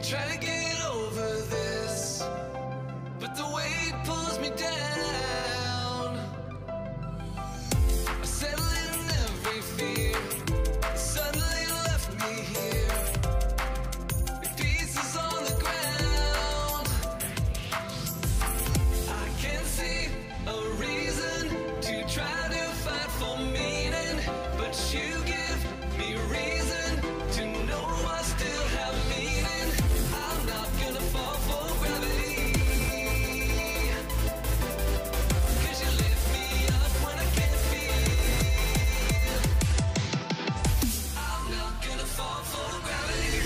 try to get over this, but the weight pulls me down. I settle in every fear, suddenly left me here, with pieces on the ground. I can't see a reason to try to fight for meaning, but you give me reason to know I still have meaning. I'm not gonna fall for gravity, 'cause you lift me up when I can't feel. I'm not gonna fall for gravity.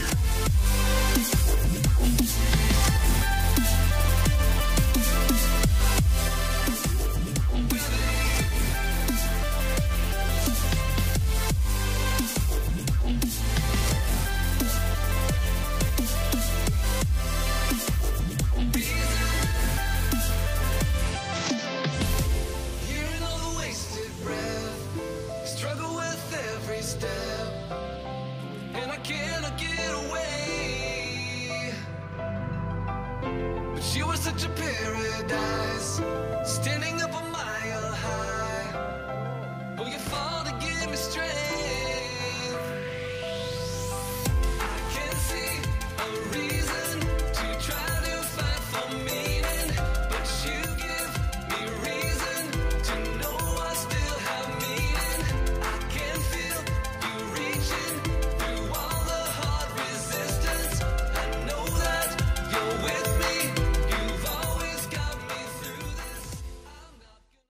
Hearing all the wasted breath, struggle with every step, and I cannot get away. But you were such a paradise, standing up